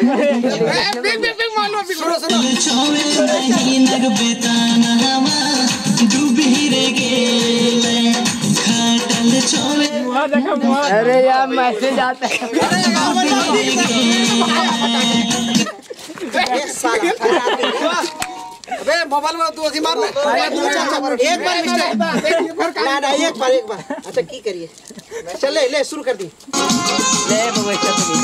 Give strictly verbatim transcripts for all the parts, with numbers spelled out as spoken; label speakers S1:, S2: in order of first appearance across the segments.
S1: Big big big मान लो सुनो सुनो
S2: अरे यार मैसेज आता है।
S1: अबे मोबाइल में तू ऐसी मार ले। एक बार मिस्टर ना ना एक बार एक बार। अच्छा की करिए चल ले ले शुरू कर दी
S2: ले बाबा चल तो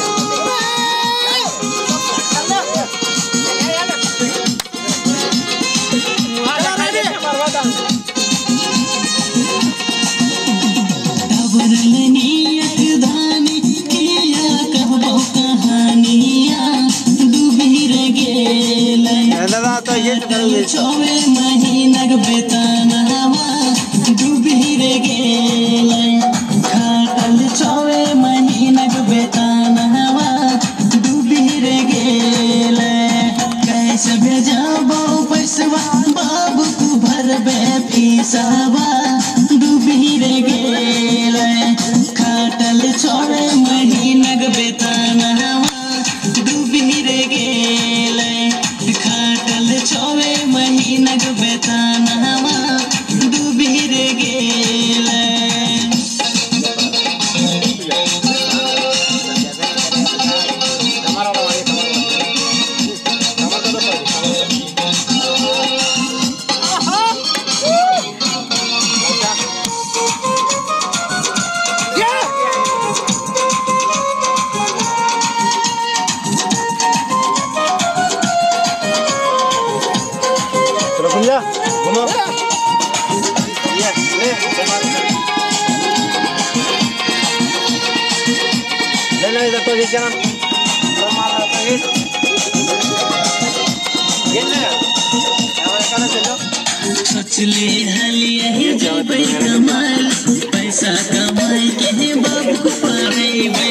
S3: चौवे महीनक बेतनवा डूबी रे गेलै खाटल चौवे महीनक बेतनवा डूबी रे गेलै कैसे भेजबो पैसवा बाबू तू भरबे फीसवा डूबी रे गेलै खाटल चौवे महीनक बेतनवा डूबी रे गेलै खाटल चौवे महीनक बेतनवा डूबी रे गेलै।
S1: घूमो ये ले ले ले इधर तो ये चला मारा तो ये ये ले अब कहां चलो
S3: सोचले हलिया ही जब कमाल पैसा कमाई के बाबू पारे